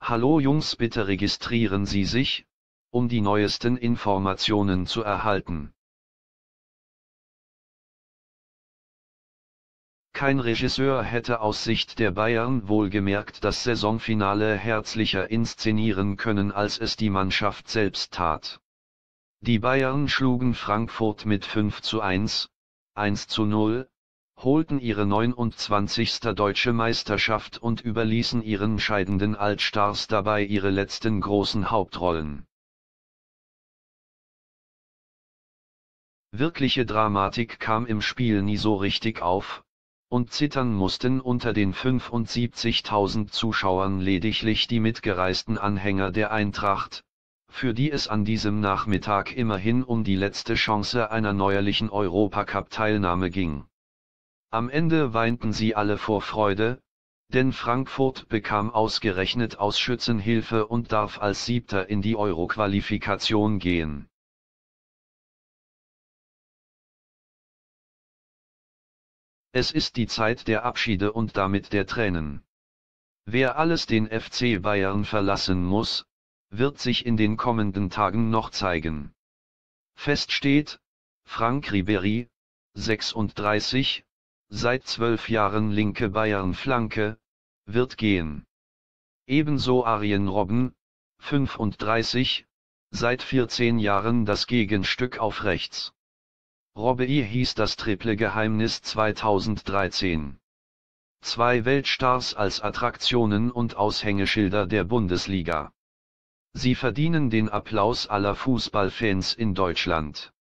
Hallo Jungs, bitte registrieren Sie sich, um die neuesten Informationen zu erhalten. Kein Regisseur hätte aus Sicht der Bayern wohlgemerkt das Saisonfinale herzlicher inszenieren können, als es die Mannschaft selbst tat. Die Bayern schlugen Frankfurt mit 5:1, 1:0, holten ihre 29. deutsche Meisterschaft und überließen ihren scheidenden Altstars dabei ihre letzten großen Hauptrollen. Wirkliche Dramatik kam im Spiel nie so richtig auf, und zittern mussten unter den 75.000 Zuschauern lediglich die mitgereisten Anhänger der Eintracht, für die es an diesem Nachmittag immerhin um die letzte Chance einer neuerlichen Europacup-Teilnahme ging. Am Ende weinten sie alle vor Freude, denn Frankfurt bekam ausgerechnet aus Schützenhilfe und darf als Siebter in die Euro-Qualifikation gehen. Es ist die Zeit der Abschiede und damit der Tränen. Wer alles den FC Bayern verlassen muss, wird sich in den kommenden Tagen noch zeigen. Fest steht, Franck Ribéry, 36, seit 12 Jahren linke Bayern-Flanke, wird gehen. Ebenso Arjen Robben, 35, seit 14 Jahren das Gegenstück auf rechts. Robbie hieß das triple Geheimnis 2013. Zwei Weltstars als Attraktionen und Aushängeschilder der Bundesliga. Sie verdienen den Applaus aller Fußballfans in Deutschland.